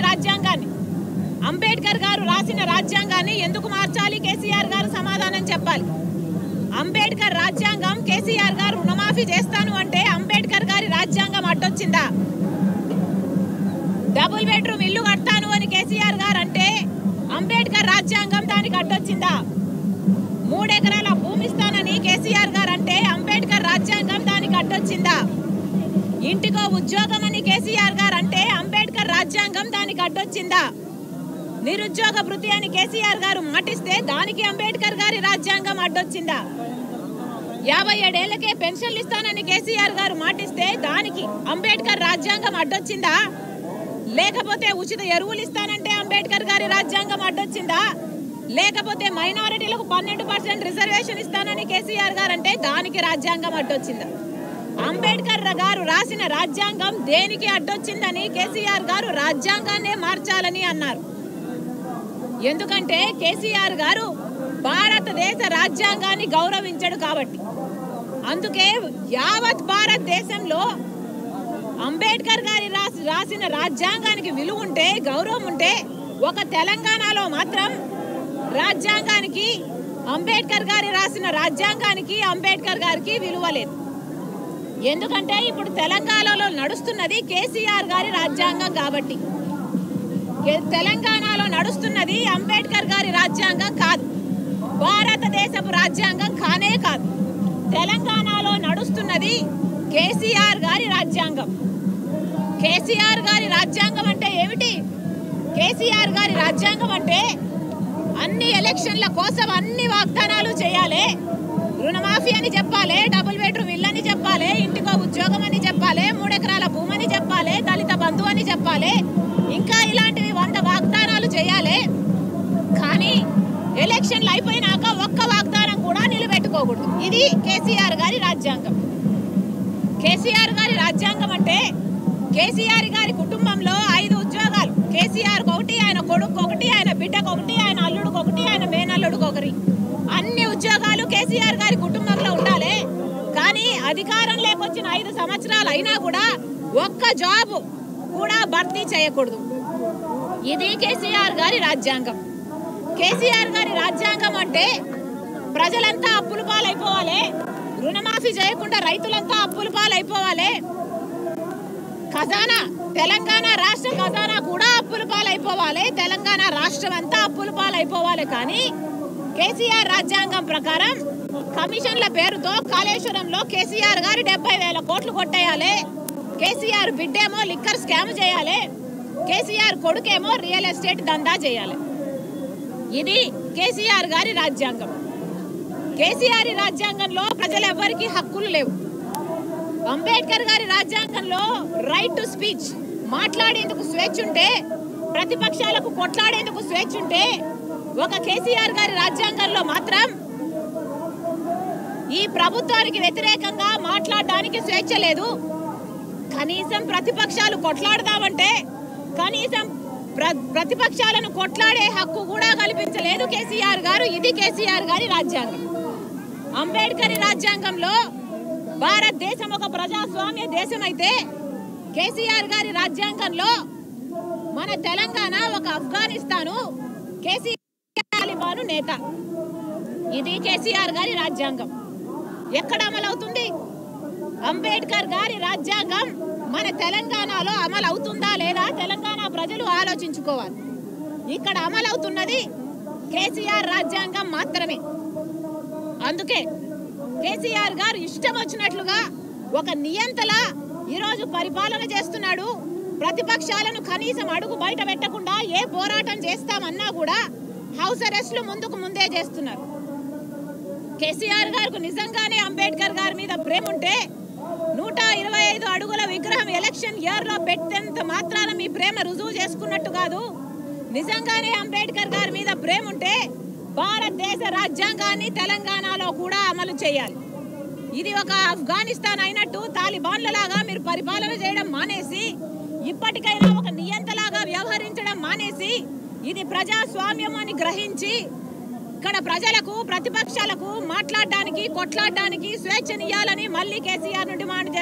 రాజ్యాంగాన్ని అంబేద్కర్ గారు రాసిన రాజ్యాంగాన్ని ఎందుకు మార్చాలి కేసీఆర్ గారు సమాధానం చెప్పాలి అంబేద్కర్ రాజ్యాంగం కేసీఆర్ గారు రుణమాఫీ చేస్తాను అంటే అంబేద్కర్ గారి రాజ్యాంగం అడ్డొచ్చిందా డబుల్ బెడ్రూమ్ ఇల్లు కడతాను అని కేసీఆర్ గారు అంటే అంబేద్కర్ రాజ్యాంగం దానికి అడ్డొచ్చిందా 3 ఎకరాల భూమి ఇస్తానని కేసీఆర్ గారు అంటే అంబేద్కర్ రాజ్యాంగం దానికి అడ్డొచ్చిందా ఇంటికో ఉద్యోగం అని కేసీఆర్ గారు అంటే అంబేద్కర్ రాజ్యాంగం దానికి అడ్డొచ్చిందా నిరుద్యోగ భృతి అని కేసీఆర్ గారు మాటిస్తే దానికి అంబేద్కర్ గారి రాజ్యాంగం అడ్డొచ్చిందా 57 ఏళ్లకే పెన్షన్లు ఇస్తానని కేసీఆర్ గారు మాటిస్తే దానికి అంబేద్కర్ రాజ్యాంగం అడ్డొచ్చిందా లేకపోతే ఉచిత ఎరువులు ఇస్తానంటే అంబేద్కర్ గారి రాజ్యాంగం అడ్డొచ్చిందా లేకపోతే మైనారిటీలకు 12% రిజర్వేషన్ ఇస్తానని కేసీఆర్ గారు అంటే దానికి రాజ్యాంగం అడ్డొచ్చిందా అంబేద్కర్ గారు రాసిన రాజ్యాంగం దేనికి అడ్డొచ్చిందని కేసీఆర్ గారు రాజ్యాంగాన్నే మార్చాలని అన్నారు ఎందుకంటే కేసీఆర్ గారు భారతదేశ రాజ్యాంగాన్ని గౌరవించడు కాబట్టి అందుకే యావత్ భారతదేశంలో అంబేద్కర్ గారి రాసిన రాజ్యాంగానికి విలువ ఉంటే గౌరవం ఉంటే ఒక తెలంగాణలో మాత్రం రాజ్యాంగానికి అంబేద్కర్ గారి రాసిన రాజ్యాంగానికి అంబేద్కర్ గారికి విలువ లేదు ఎందుకంటే ఇప్పుడు తెలంగాణలో నడుస్తున్నది కేసీఆర్ గారి రాజ్యాంగం కాబట్టి తెలంగాణలో నడుస్తున్నది అంబేద్కర్ గారి రాజ్యాంగం కాదు భారతదేశపు రాజ్యాంగం కానే కాదు తెలంగాణలో నడుస్తున్నది కేసీఆర్ గారి రాజ్యాంగం కేసీఆర్ గారి రాజ్యాంగం అంటే ఏమిటి కేసీఆర్ గారి రాజ్యాంగం అంటే అన్ని ఎలక్షన్ల కోసం అన్ని వాగ్దానాలు చేయాలి రుణమాఫీ అని చెప్పాలి డబుల్ బెడ్రూమ్ ఇల్లు అని చెప్పాలి ఇంటికో ఉద్యోగం అని చెప్పాలి 3 ఎకరాల భూమి అని చెప్పాలి దళిత బంధు అని చెప్పాలి ఇంకా ఇలాంటివి 100 వాగ్దానాలు చేయాలి కానీ ఎలక్షన్లు అయిపోయినాక ఒక్క వాగ్దానం కూడా నిలబెట్టుకోకూడదు ఇది కేసీఆర్ గారి రాజ్యాంగం కేసీఆర్ గారి రాజ్యాంగం అంటే కేసీఆర్ గారి కుటుంబంలో 5 ఉద్యోగాలు కేసీఆర్ ఒకటి ఆయన కొడుకు ఒకటి ఆయన బిడ్డకు ఒకటి ఆయన అల్లుడికి ఒకటి ఆయన మేనల్లుడికి ఒకటి అన్ని ఉద్యోగాలు కేసీఆర్ గారి కుటుంబంలో ఉండాలి కానీ అధికారం లేకొచ్చిన 5 సంవత్సరాలు అయినా కూడా ఒక్క జాబ్ కూడా భర్తీ చేయకూడదు ఇది కేసీఆర్ గారి రాజ్యాంగం కేసీఆర్ గారి రాజ్యాంగం అంటే ప్రజలంతా అప్పుల పాలైపోవాలి రుణమాఫీ చేయకుండా రైతులంతా అప్పుల పాలైపోవాలి ఖజానా తెలంగాణ రాష్ట్ర ఖజానా కూడా అప్పుల పాలైపోవాలి తెలంగాణ రాష్ట్రం అంతా అప్పుల పాలైపోవాలి కానీ కేసీఆర్ రాజ్యాంగం ప్రకారం కమిషన్ల పేరుతో కాళేశ్వరంలో కేసీఆర్ గారు 70,000 కోట్లు కొట్టేయాలి కేసీఆర్ బిడ్డేమో లిక్కర్ స్కామ్ చేయాలి కేసీఆర్ కొడుకేమో రియల్ ఎస్టేట్ దందా చేయాలి ఇది కేసీఆర్ గారి రాజ్యాంగం కేసీఆర్ రాజ్యాంగంలో ప్రజలెవ్వరికీ హక్కులు లేవు అంబేద్కర్ గారి రాజ్యాంగంలో రైట్ టు స్పీచ్ మాట్లాడేందుకు స్వేచ్ఛ ఉంటే ప్రతిపక్షాలకు కొట్లాడేందుకు స్వేచ్ఛ ఉంటే ఒక కేసీఆర్ గారి రాజ్యాంగంలో మాత్రం ఈ ప్రభుత్వానికి వ్యతిరేకంగా మాట్లాడడానికి స్వేచ్ఛ లేదు కనీసం ప్రతిపక్షాలు కొట్లాడదామంటే కనీసం ప్రతిపక్షాలను కొట్లాడే హక్కు కూడా కల్పించలేదు కేసీఆర్ గారు ఇది కేసీఆర్ గారి రాజ్యాంగం అంబేద్కర్ రాజ్యాంగంలో భారతదేశం ఒక ప్రజాస్వామ్య దేశం అయితే కేసీఆర్ గారి రాజ్యాంగంలో మన తెలంగాణ ఒక ఆఫ్ఘనిస్తాను కేసీఆర్ తాలిబాను నేత ఇది కేసీఆర్ గారి రాజ్యాంగం ఎక్కడ అమలవుతుంది అంబేద్కర్ గారి రాజ్యాంగం మన తెలంగాణలో అమలు అవుతుందా లేదా తెలంగాణ ప్రజలు ఆలోచించుకోవాలి ఇక్కడ అమలవుతున్నది కేసీఆర్ రాజ్యాంగం మాత్రమే అందుకే కేసీఆర్ గారు ఇష్టం వచ్చినట్లుగా ఒక నియంతలా ఈరోజు పరిపాలన చేస్తున్నాడు ప్రతిపక్షాలను కనీసం అడుగు బయట పెట్టకుండా ఏ పోరాటం చేస్తామన్నా కూడా హౌస్ అరెస్టులు ముందే చేస్తున్నారు కేసీఆర్ గారికి నిజంగానే అంబేద్కర్ గారి మీద ప్రేమ ఉంటే 125 అడుగుల విగ్రహం ఎలక్షన్ ఇయర్ లో పెట్టేంత మాత్రాన మీ ప్రేమ రుజువు చేసుకున్నట్టు కాదు నిజంగానే అంబేద్కర్ గారి మీద ప్రేమ ఉంటే భారతదేశ రాజ్యాంగాన్ని తెలంగాణలో కూడా అమలు చేయాలి ఇది ఒక ఆఫ్ఘనిస్తాన్ అయినట్టు తాలిబాన్లలాగా మీరు పరిపాలన చేయడం మానేసి ఇప్పటికైనా ఒక నియంతలాగా వ్యవహరించడం మానేసి ఇది ప్రజాస్వామ్యం అని గ్రహించి ఇక్కడ ప్రజలకు ప్రతిపక్షాలకు మాట్లాడడానికి కొట్లాడడానికి స్వేచ్ఛనియాలని మళ్ళీ కేసీఆర్ ను డిమాండ్